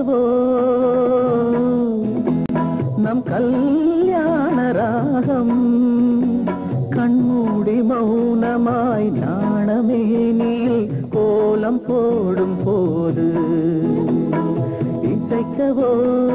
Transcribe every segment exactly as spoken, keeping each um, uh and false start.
இசைக்கவோ நம் கல்யாண ராகம் கண்மூடி மௌனமாய் நாணமேனில் கோலம் போடும் போது இசைக்கவோ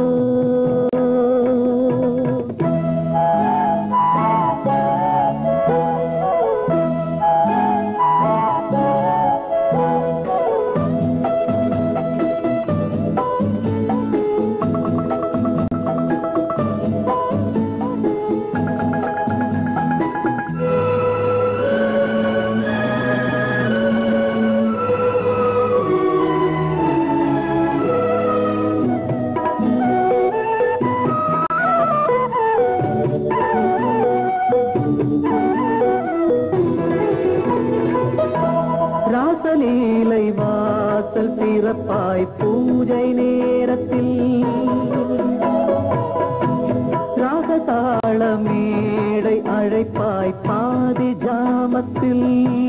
ராசலீலை வாசல் திறப்பாய் பூஜை நேரத்தில் ராகதாள மேடை அழைப்பாய் பாதி ஜாமத்தில்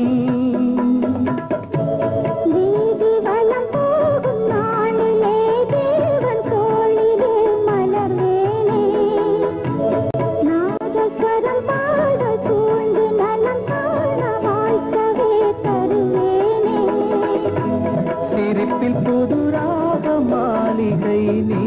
புதுராக மாளிகை நீ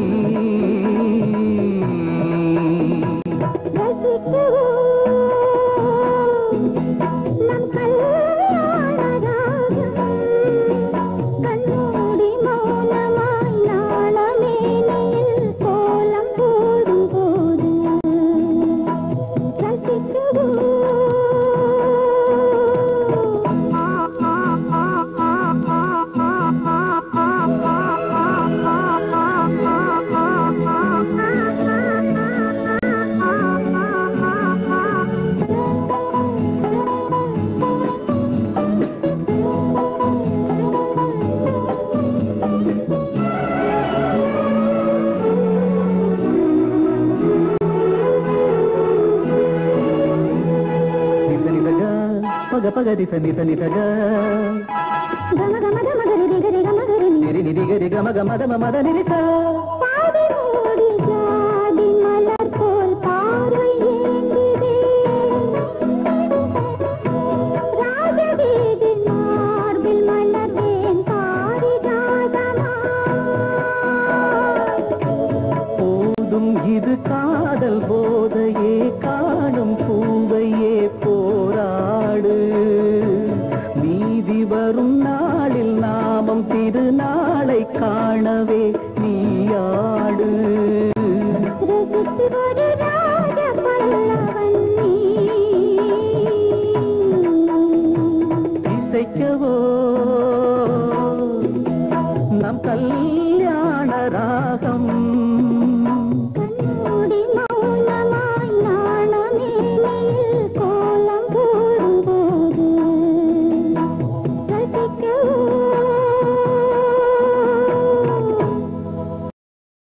పగది సని సని తగ గమ గమ గమ గరి గరి గమ గరి నిరి నిరి గరి గమ గమ గమ మద నిరి త